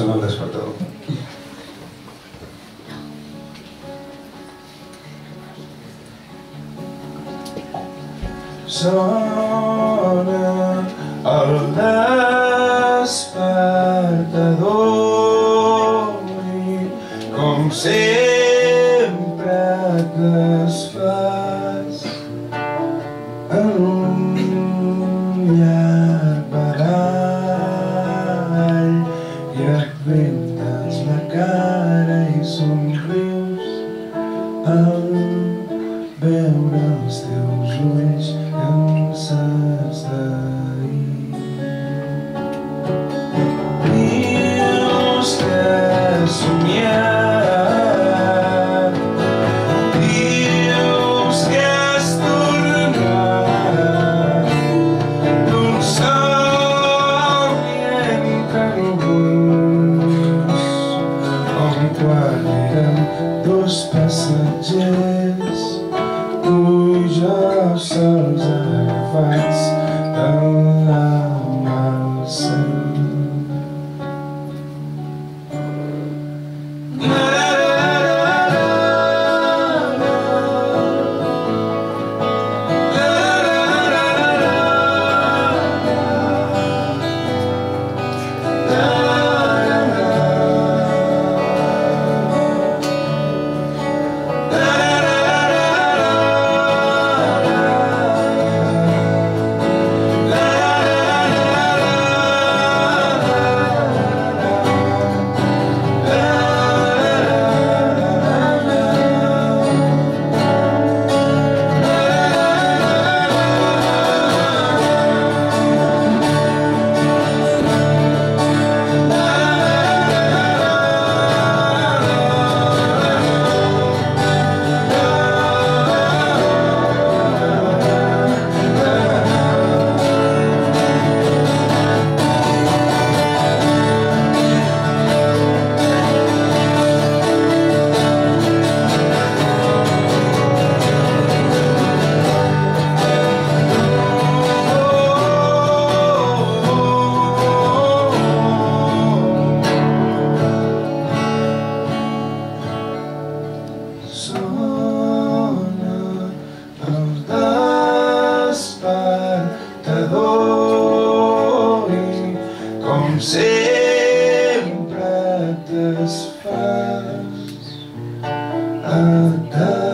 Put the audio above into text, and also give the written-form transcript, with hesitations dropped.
sona el despertador. Sona el despertador i com sempre et desfas en un llarg barall i et rentes la cara i somrius al veure els teus ulls cansats d'ahir. Dius que has somiat, dius que has tornat d'un somni entre núvols on quan érem dos passatgers tu i jo sols agafats de la mà al cel. Sona el despertador i com sempre et desfas, et